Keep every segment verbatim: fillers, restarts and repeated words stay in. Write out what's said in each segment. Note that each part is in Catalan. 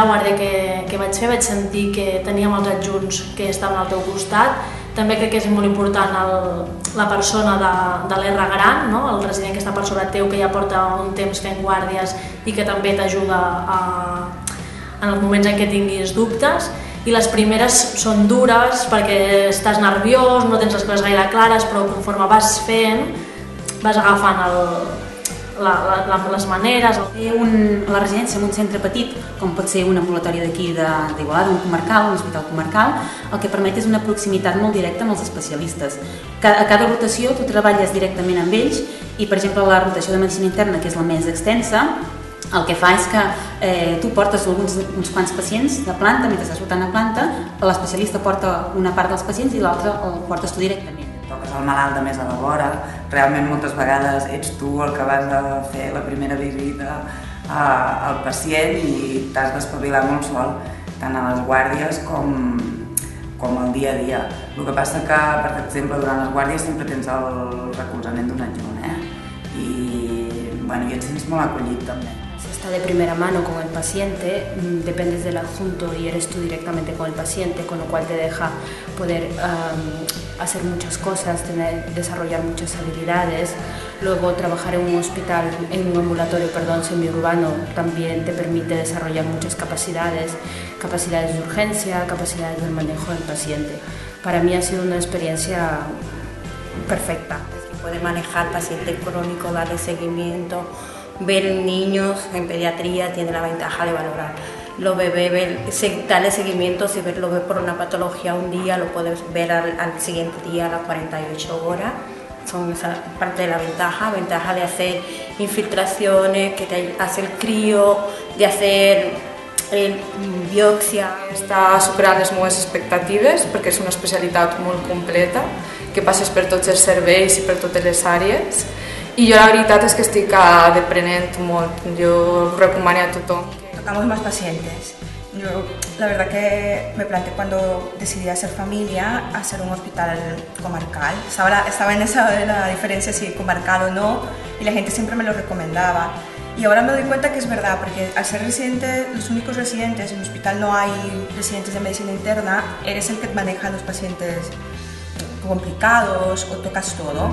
guàrdia que, que vaig fer vaig sentir que teníem els adjunts que estaven al teu costat. També crec que és molt important el, la persona de, de l'R gran, no? El resident que està per sobre teu, que ja porta un temps fent guàrdies i que també t'ajuda en els moments en què tinguis dubtes. I les primeres són dures perquè estàs nerviós, no tens les coses gaire clares, però conforme vas fent vas agafant el, la, la, les maneres. Un, la residència en un centre petit, com pot ser un ambulatori d'aquí d'Igualada, un comarcal, un hospital comarcal, el que permet és una proximitat molt directa amb els especialistes. A cada rotació tu treballes directament amb ells i, per exemple, la rotació de medicina interna, que és la més extensa, el que fa és que eh, tu portes alguns, uns quants pacients de planta, mentre estàs rotant a planta, l'especialista porta una part dels pacients i l'altra el portes tu directament. Toques el malalt de més a la vora, realment moltes vegades ets tu el que vas a fer la primera visita al pacient i t'has d'espavilar molt sol, tant a les guàrdies com, com al dia a dia. El que passa que, per exemple, durant les guàrdies sempre tens el recolzament d'un adjunt, eh? I, bueno, i et sents molt acollit també. Está de primera mano con el paciente, dependes del adjunto y eres tú directamente con el paciente, con lo cual te deja poder um, hacer muchas cosas, tener, desarrollar muchas habilidades. Luego trabajar en un hospital, en un ambulatorio, perdón, semiurbano también te permite desarrollar muchas capacidades, capacidades de urgencia, capacidades del manejo del paciente. Para mí ha sido una experiencia perfecta. Puede manejar paciente crónico, darle seguimiento. Ver niños en pediatría tiene la ventaja de valorar los bebés, ver, darle seguimiento. Si lo ves por una patología un día, lo puedes ver al, al siguiente día a las cuarenta y ocho horas. Son esa parte de la ventaja, ventaja de hacer infiltraciones, que te hace el crío, de hacer eh, biopsia. Està superant les meves expectatives perquè és una especialitat molt completa, que passes per tots els serveis i per totes les àrees. Y yo la verdad es que estic aprenent molt, yo ho recomanaria a tothom. Tocamos más pacientes. Yo la verdad que me planteé cuando decidí hacer familia, hacer un hospital comarcal. Estaba, estaba en esa de la diferencia si comarcal o no, y la gente siempre me lo recomendaba. Y ahora me doy cuenta que es verdad, porque al ser residente, los únicos residentes, en el hospital no hay residentes de medicina interna, eres el que maneja a los pacientes complicados o tocas todo.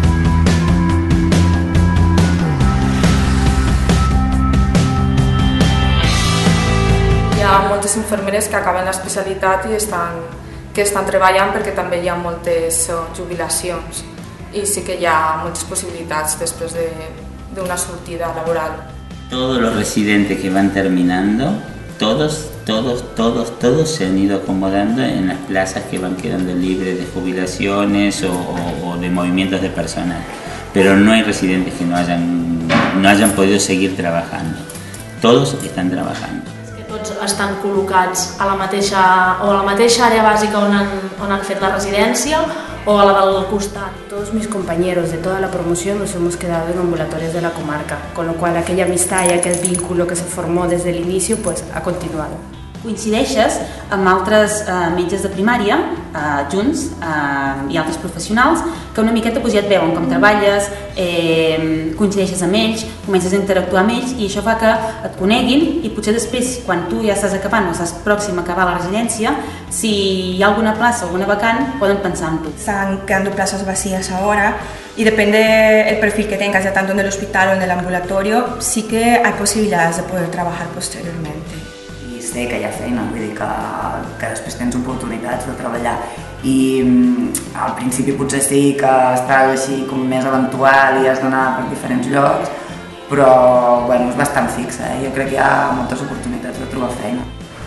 Hi ha moltes infermeres que acaben l'especialitat i estan, que estan treballant perquè també hi ha moltes jubilacions i sí que hi ha moltes possibilitats després d'una sortida laboral. Todos los residentes que van terminando, todos, todos, todos, todos se han ido acomodando en las plazas que van quedando libres de jubilaciones o, o, o de movimientos de personal. Pero no hay residentes que no hayan, no hayan podido seguir trabajando. Todos están trabajando. Tots estan col·locats a la mateixa, o a la mateixa àrea bàsica on han, on han fet la residència o a la del costat. Todos mis compañeros de toda la promoción nos hemos quedado en ambulatorios de la comarca, con lo cual aquella amistad y aquel vínculo que se formó desde el inicio pues ha continuado. Coincideixes amb altres eh, metges de primària, eh, junts, eh, i altres professionals, que una miqueta doncs, ja et veuen com treballes, eh, coincideixes amb ells, comences a interactuar amb ells i això fa que et coneguin i potser després, quan tu ja estàs acabant o estàs pròxim a acabar la residència, si hi ha alguna plaça o alguna vacant, poden pensar en tu. Están quedando plazas vacías ahora y depende del perfil que tengas, ya tanto en el hospital o en el ambulatorio, sí que hay posibilidades de poder trabajar posteriormente. Sé que hi ha feina, vull dir que, que després tens oportunitats de treballar i al principi potser sí que estàs així com més eventual i has d'anar per diferents llocs, però bueno, és bastant fixe, eh? Jo crec que hi ha moltes oportunitats de trobar feina.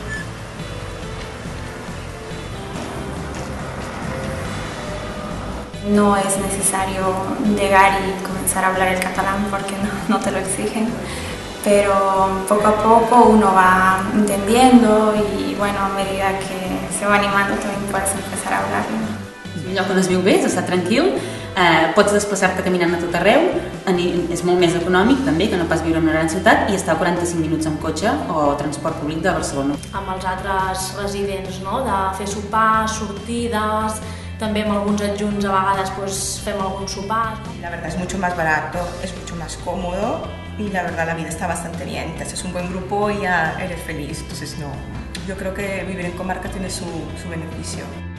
No es necesario llegar y comenzar a hablar el catalán porque no, no te lo exigen. Pero poco a poco uno va entendiendo y bueno, a medida que se va animando también puedes empezar a hablar. És un lloc on es viu bé, s'està tranquil, eh, pots desplaçar-te caminant a tot arreu, és molt més econòmic també que no pas viure en una gran ciutat i està a quaranta-cinc minuts amb cotxe o transport públic de Barcelona. Amb els altres residents, no? De fer sopars, sortides, també amb alguns adjunts a vegades pues, fem algun sopar. La verdad es mucho más barato, es mucho más cómodo. y la verdad la vida está bastante bien, te haces un buen grupo y ya eres feliz, entonces no, yo creo que vivir en comarca tiene su, su beneficio.